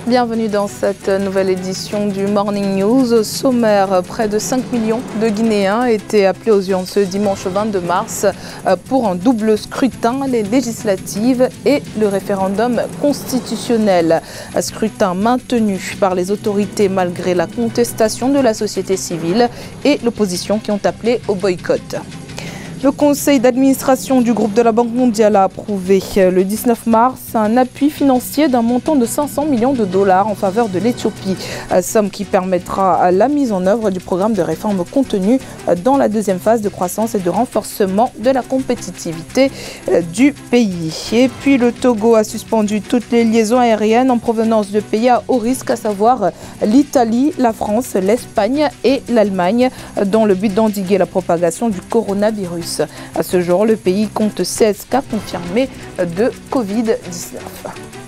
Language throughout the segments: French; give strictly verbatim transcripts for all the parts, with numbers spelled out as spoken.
Bienvenue dans cette nouvelle édition du Morning News. Au sommaire, près de cinq millions de Guinéens étaient appelés aux urnes ce dimanche vingt-deux mars pour un double scrutin, les législatives et le référendum constitutionnel. Un scrutin maintenu par les autorités malgré la contestation de la société civile et l'opposition qui ont appelé au boycott. Le conseil d'administration du groupe de la Banque mondiale a approuvé le dix-neuf mars un appui financier d'un montant de cinq cents millions de dollars en faveur de l'Éthiopie, somme qui permettra la mise en œuvre du programme de réforme contenu dans la deuxième phase de croissance et de renforcement de la compétitivité du pays. Et puis le Togo a suspendu toutes les liaisons aériennes en provenance de pays à haut risque, à savoir l'Italie, la France, l'Espagne et l'Allemagne, dans le but d'endiguer la propagation du coronavirus. À ce jour, le pays compte seize cas confirmés de Covid dix-neuf.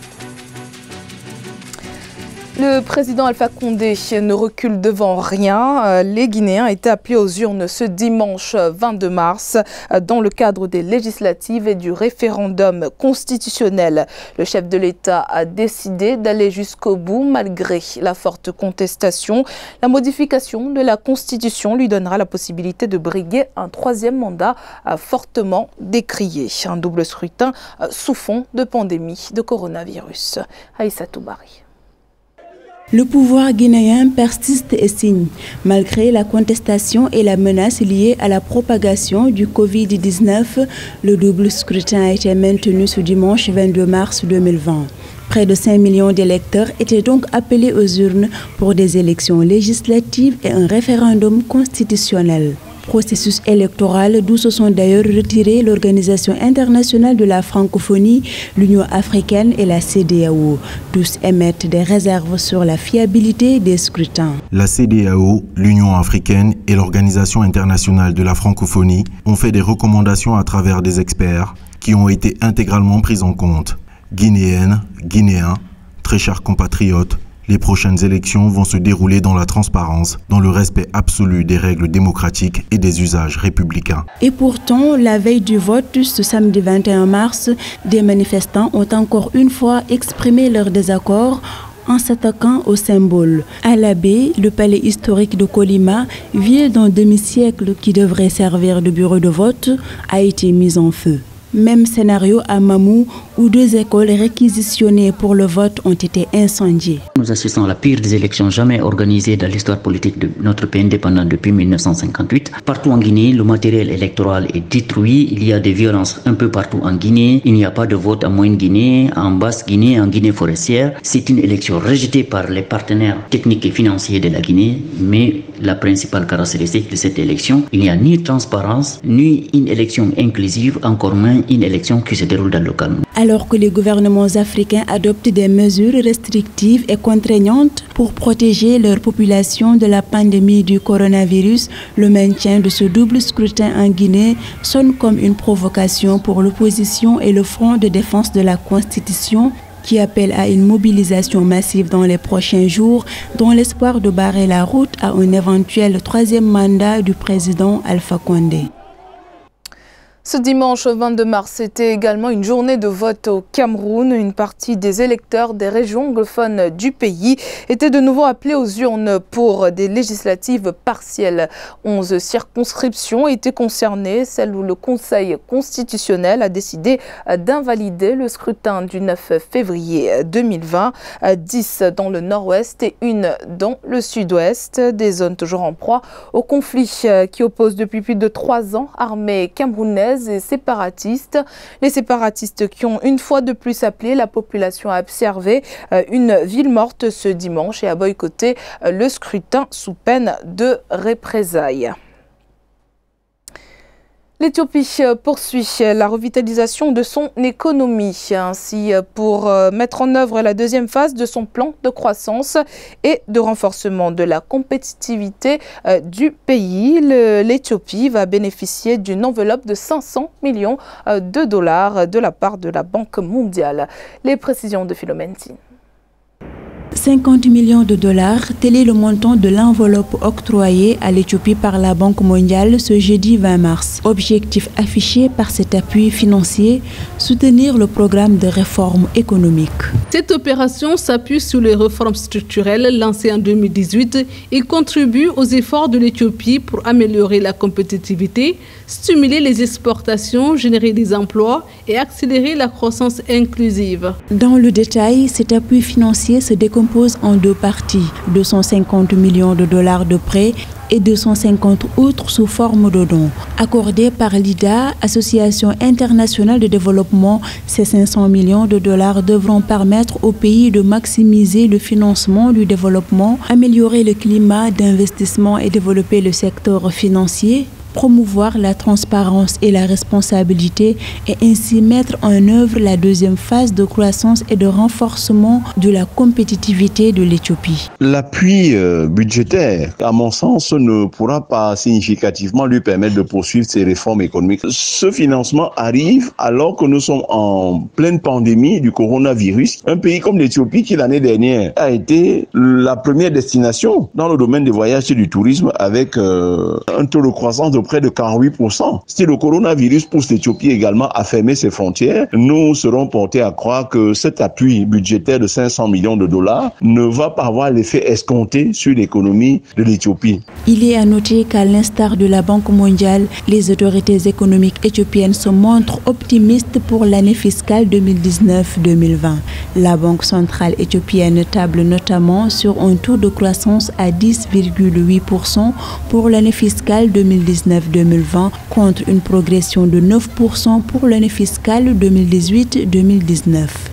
Le président Alpha Condé ne recule devant rien. Les Guinéens étaient appelés aux urnes ce dimanche vingt-deux mars dans le cadre des législatives et du référendum constitutionnel. Le chef de l'État a décidé d'aller jusqu'au bout malgré la forte contestation. La modification de la Constitution lui donnera la possibilité de briguer un troisième mandat fortement décrié. Un double scrutin sous fond de pandémie de coronavirus. Aïssatou Bari. Le pouvoir guinéen persiste et signe. Malgré la contestation et la menace liée à la propagation du Covid dix-neuf, le double scrutin a été maintenu ce dimanche vingt-deux mars deux mille vingt. Près de cinq millions d'électeurs étaient donc appelés aux urnes pour des élections législatives et un référendum constitutionnel. Processus électoral d'où se sont d'ailleurs retirés l'Organisation internationale de la francophonie, l'Union africaine et la C E D E A O. Tous émettent des réserves sur la fiabilité des scrutins. La C E D E A O, l'Union africaine et l'Organisation internationale de la francophonie ont fait des recommandations à travers des experts qui ont été intégralement prises en compte. Guinéennes, Guinéens, très chers compatriotes, les prochaines élections vont se dérouler dans la transparence, dans le respect absolu des règles démocratiques et des usages républicains. Et pourtant, la veille du vote, ce samedi vingt et un mars, des manifestants ont encore une fois exprimé leur désaccord en s'attaquant au symbole. À la baie, le palais historique de Colima, vieux d'un demi-siècle qui devrait servir de bureau de vote, a été mis en feu. Même scénario à Mamou, où deux écoles réquisitionnées pour le vote ont été incendiées. Nous assistons à la pire des élections jamais organisées dans l'histoire politique de notre pays indépendant depuis mille neuf cent cinquante-huit. Partout en Guinée, le matériel électoral est détruit. Il y a des violences un peu partout en Guinée. Il n'y a pas de vote en Moyenne-Guinée, en Basse-Guinée, en Guinée forestière. C'est une élection rejetée par les partenaires techniques et financiers de la Guinée. Mais la principale caractéristique de cette élection, il n'y a ni transparence, ni une élection inclusive, encore moins une élection qui se déroule dans le calme. Alors que les gouvernements africains adoptent des mesures restrictives et contraignantes pour protéger leur population de la pandémie du coronavirus, le maintien de ce double scrutin en Guinée sonne comme une provocation pour l'opposition et le Front de défense de la Constitution qui appelle à une mobilisation massive dans les prochains jours dans l'espoir de barrer la route à un éventuel troisième mandat du président Alpha Condé. Ce dimanche vingt-deux mars, c'était également une journée de vote au Cameroun. Une partie des électeurs des régions anglophones du pays étaient de nouveau appelés aux urnes pour des législatives partielles. Onze circonscriptions étaient concernées, celles où le Conseil constitutionnel a décidé d'invalider le scrutin du neuf février deux mille vingt. dix dans le nord-ouest et une dans le sud-ouest. Des zones toujours en proie au conflit qui oppose depuis plus de trois ans armées camerounaises et séparatistes. Les séparatistes qui ont une fois de plus appelé la population à observer une ville morte ce dimanche et à boycotter le scrutin sous peine de représailles. L'Éthiopie poursuit la revitalisation de son économie. Ainsi, pour mettre en œuvre la deuxième phase de son plan de croissance et de renforcement de la compétitivité du pays, l'Éthiopie va bénéficier d'une enveloppe de cinq cents millions de dollars de la part de la Banque mondiale. Les précisions de Philomène Tin. cinquante millions de dollars, tel est le montant de l'enveloppe octroyée à l'Éthiopie par la Banque mondiale ce jeudi vingt mars. Objectif affiché par cet appui financier, soutenir le programme de réforme économique. Cette opération s'appuie sur les réformes structurelles lancées en deux mille dix-huit et contribue aux efforts de l'Éthiopie pour améliorer la compétitivité, stimuler les exportations, générer des emplois et accélérer la croissance inclusive. Dans le détail, cet appui financier se décompose en deux parties, deux cent cinquante millions de dollars de prêts et deux cent cinquante autres sous forme de dons. Accordés par l'I D A, Association internationale de développement, ces cinq cents millions de dollars devront permettre au pays de maximiser le financement du développement, améliorer le climat d'investissement et développer le secteur financier, promouvoir la transparence et la responsabilité et ainsi mettre en œuvre la deuxième phase de croissance et de renforcement de la compétitivité de l'Éthiopie. L'appui euh, budgétaire, à mon sens, ne pourra pas significativement lui permettre de poursuivre ses réformes économiques. Ce financement arrive alors que nous sommes en pleine pandémie du coronavirus. Un pays comme l'Éthiopie qui l'année dernière a été la première destination dans le domaine des voyages et du tourisme avec euh, un taux de croissance de près de quarante-huit pour cent. Si le coronavirus pousse l'Éthiopie également à fermer ses frontières, nous serons portés à croire que cet appui budgétaire de cinq cents millions de dollars ne va pas avoir l'effet escompté sur l'économie de l'Éthiopie. Il est à noter qu'à l'instar de la Banque mondiale, les autorités économiques éthiopiennes se montrent optimistes pour l'année fiscale deux mille dix-neuf deux mille vingt. La Banque centrale éthiopienne table notamment sur un taux de croissance à dix virgule huit pour cent pour l'année fiscale deux mille dix-neuf deux mille vingt contre une progression de neuf pour cent pour l'année fiscale deux mille dix-huit deux mille dix-neuf.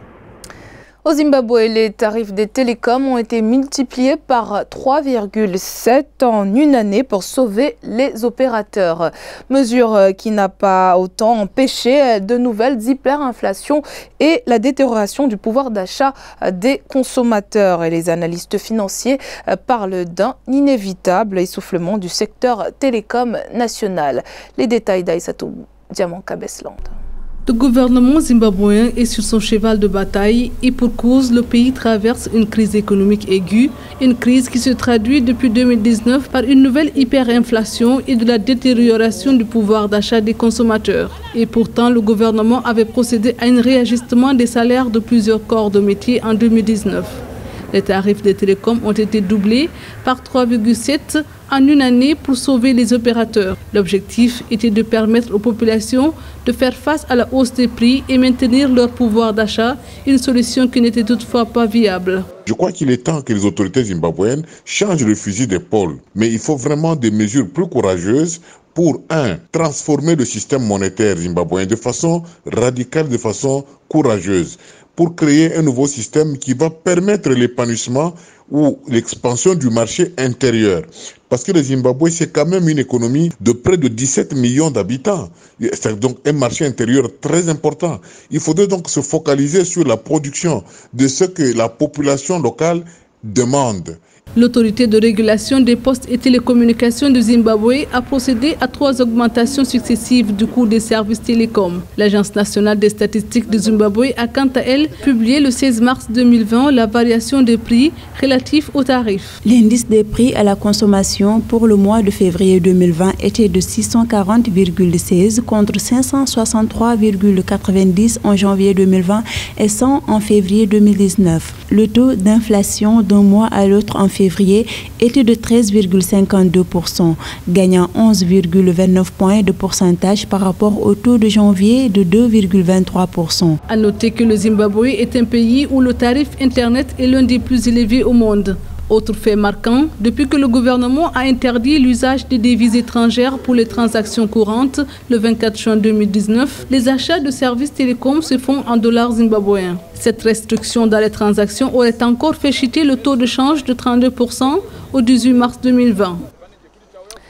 Au Zimbabwe, les tarifs des télécoms ont été multipliés par trois virgule sept en une année pour sauver les opérateurs. Mesure qui n'a pas autant empêché de nouvelles hyperinflations et la détérioration du pouvoir d'achat des consommateurs. Et les analystes financiers parlent d'un inévitable essoufflement du secteur télécom national. Les détails d'Aïssatou Diamant Kabesland. Le gouvernement zimbabwéen est sur son cheval de bataille et pour cause, le pays traverse une crise économique aiguë, une crise qui se traduit depuis deux mille dix-neuf par une nouvelle hyperinflation et de la détérioration du pouvoir d'achat des consommateurs. Et pourtant, le gouvernement avait procédé à un réajustement des salaires de plusieurs corps de métier en deux mille dix-neuf. Les tarifs des télécoms ont été doublés par trois virgule sept en une année pour sauver les opérateurs. L'objectif était de permettre aux populations de faire face à la hausse des prix et maintenir leur pouvoir d'achat, une solution qui n'était toutefois pas viable. Je crois qu'il est temps que les autorités zimbabwéennes changent le fusil d'épaule. Mais il faut vraiment des mesures plus courageuses pour, un, transformer le système monétaire zimbabwéen de façon radicale, de façon courageuse, pour créer un nouveau système qui va permettre l'épanouissement ou l'expansion du marché intérieur. Parce que le Zimbabwe, c'est quand même une économie de près de dix-sept millions d'habitants. C'est donc un marché intérieur très important. Il faudrait donc se focaliser sur la production de ce que la population locale demande. L'autorité de régulation des postes et télécommunications du Zimbabwe a procédé à trois augmentations successives du coût des services télécoms. L'Agence nationale des statistiques du Zimbabwe a quant à elle publié le seize mars deux mille vingt la variation des prix relatifs aux tarifs. L'indice des prix à la consommation pour le mois de février deux mille vingt était de six cent quarante virgule seize contre cinq cent soixante-trois virgule quatre-vingt-dix en janvier deux mille vingt et cent en février deux mille dix-neuf. Le taux d'inflation d'un mois à l'autre en février était de treize virgule cinquante-deux pour cent, gagnant onze virgule vingt-neuf points de pourcentage par rapport au taux de janvier de deux virgule vingt-trois pour cent. À noter que le Zimbabwe est un pays où le tarif Internet est l'un des plus élevés au monde. Autre fait marquant, depuis que le gouvernement a interdit l'usage des devises étrangères pour les transactions courantes, le vingt-quatre juin deux mille dix-neuf, les achats de services télécoms se font en dollars zimbabwéens. Cette restriction dans les transactions aurait encore fait chuter le taux de change de trente-deux pour cent au dix-huit mars deux mille vingt.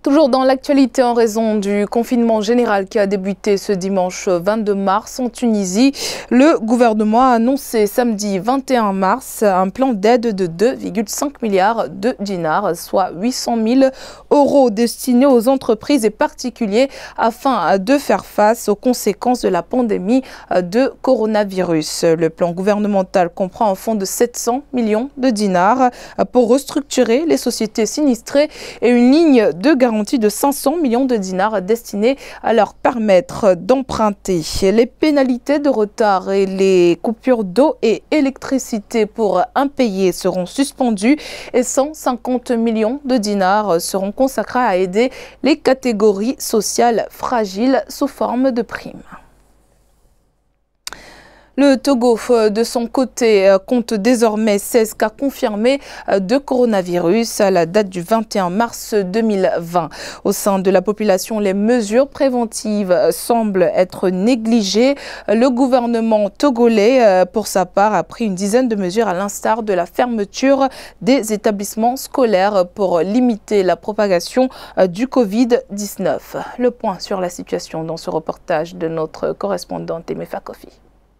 Toujours dans l'actualité en raison du confinement général qui a débuté ce dimanche vingt-deux mars en Tunisie, le gouvernement a annoncé samedi vingt et un mars un plan d'aide de deux virgule cinq milliards de dinars, soit huit cent mille euros destinés aux entreprises et particuliers afin de faire face aux conséquences de la pandémie de coronavirus. Le plan gouvernemental comprend un fonds de sept cents millions de dinars pour restructurer les sociétés sinistrées et une ligne de garantie de cinq cents millions de dinars destinés à leur permettre d'emprunter. Les pénalités de retard et les coupures d'eau et électricité pour impayés seront suspendues et cent cinquante millions de dinars seront consacrés à aider les catégories sociales fragiles sous forme de primes. Le Togo, de son côté, compte désormais seize cas confirmés de coronavirus à la date du vingt et un mars deux mille vingt. Au sein de la population, les mesures préventives semblent être négligées. Le gouvernement togolais, pour sa part, a pris une dizaine de mesures à l'instar de la fermeture des établissements scolaires pour limiter la propagation du Covid dix-neuf. Le point sur la situation dans ce reportage de notre correspondante Emefa Kofi.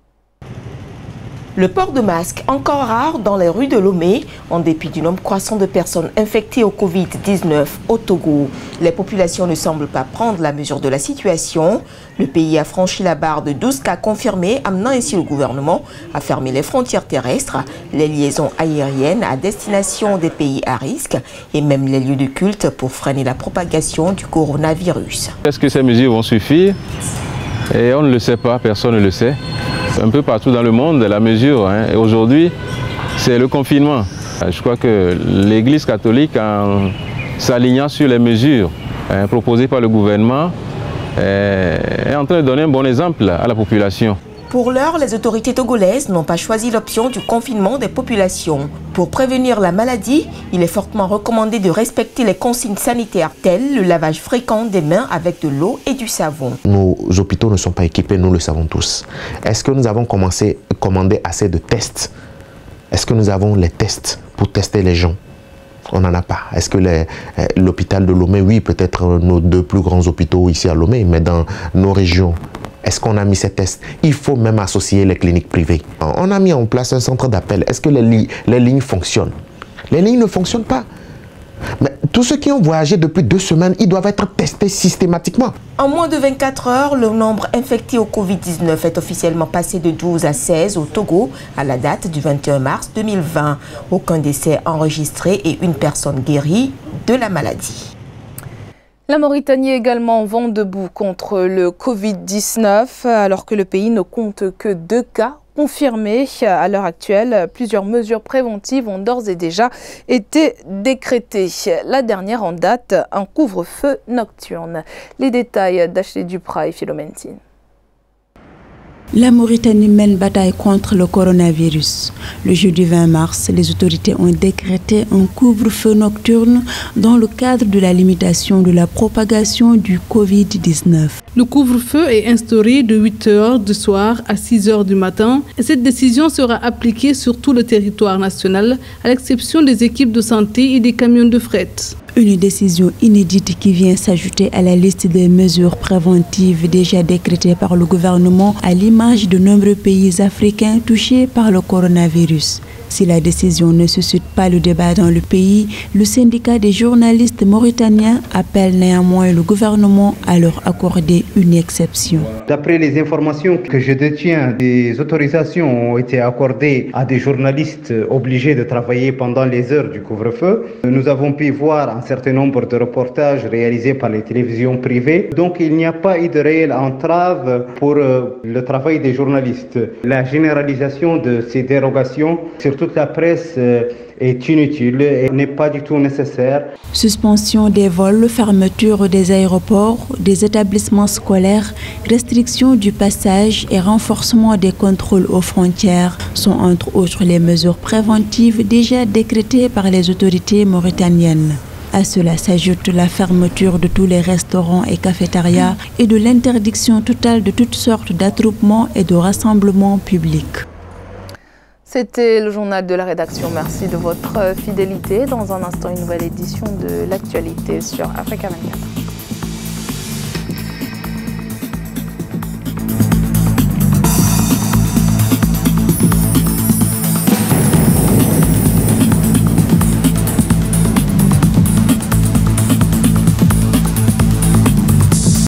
Le port de masque, encore rare dans les rues de Lomé, en dépit du nombre croissant de personnes infectées au Covid dix-neuf au Togo. Les populations ne semblent pas prendre la mesure de la situation. Le pays a franchi la barre de douze cas confirmés, amenant ainsi le gouvernement à fermer les frontières terrestres, les liaisons aériennes à destination des pays à risque et même les lieux de culte pour freiner la propagation du coronavirus. Est-ce que ces mesures vont suffire? Et on ne le sait pas, personne ne le sait. Un peu partout dans le monde, la mesure. Hein. Et aujourd'hui, c'est le confinement. Je crois que l'Église catholique, en s'alignant sur les mesures hein, proposées par le gouvernement, est en train de donner un bon exemple à la population. Pour l'heure, les autorités togolaises n'ont pas choisi l'option du confinement des populations. Pour prévenir la maladie, il est fortement recommandé de respecter les consignes sanitaires telles le lavage fréquent des mains avec de l'eau et du savon. Nos hôpitaux ne sont pas équipés, nous le savons tous. Est-ce que nous avons commencé à commander assez de tests? Est-ce que nous avons les tests pour tester les gens? On n'en a pas. Est-ce que l'hôpital de Lomé, oui, peut-être nos deux plus grands hôpitaux ici à Lomé, mais dans nos régions, est-ce qu'on a mis ces tests? Il faut même associer les cliniques privées. On a mis en place un centre d'appel. Est-ce que les, li les lignes fonctionnent? Les lignes ne fonctionnent pas. Mais tous ceux qui ont voyagé depuis deux semaines, ils doivent être testés systématiquement. En moins de vingt-quatre heures, le nombre infectés au Covid dix-neuf est officiellement passé de douze à seize au Togo à la date du vingt et un mars deux mille vingt. Aucun décès enregistré et une personne guérie de la maladie. La Mauritanie également vent debout contre le Covid dix-neuf, alors que le pays ne compte que deux cas confirmés. À l'heure actuelle, plusieurs mesures préventives ont d'ores et déjà été décrétées. La dernière en date, un couvre-feu nocturne. Les détails d'Ashley Duprat et Philomentine. La Mauritanie mène bataille contre le coronavirus. Le jeudi vingt mars, les autorités ont décrété un couvre-feu nocturne dans le cadre de la limitation de la propagation du Covid dix-neuf. Le couvre-feu est instauré de huit heures du soir à six heures du matin et cette décision sera appliquée sur tout le territoire national, à l'exception des équipes de santé et des camions de fret. Une décision inédite qui vient s'ajouter à la liste des mesures préventives déjà décrétées par le gouvernement à l'image de nombreux pays africains touchés par le coronavirus. Si la décision ne suscite pas le débat dans le pays, le syndicat des journalistes mauritaniens appelle néanmoins le gouvernement à leur accorder une exception. D'après les informations que je détiens, des autorisations ont été accordées à des journalistes obligés de travailler pendant les heures du couvre-feu. Nous avons pu voir un certain nombre de reportages réalisés par les télévisions privées. Donc il n'y a pas eu de réelle entrave pour le travail des journalistes. La généralisation de ces dérogations sur toute la presse est inutile et n'est pas du tout nécessaire. Suspension des vols, fermeture des aéroports, des établissements scolaires, restriction du passage et renforcement des contrôles aux frontières sont entre autres les mesures préventives déjà décrétées par les autorités mauritaniennes. À cela s'ajoute la fermeture de tous les restaurants et cafétérias et de l'interdiction totale de toutes sortes d'attroupements et de rassemblements publics. C'était le journal de la rédaction. Merci de votre fidélité. Dans un instant, une nouvelle édition de l'actualité sur Africa vingt-quatre.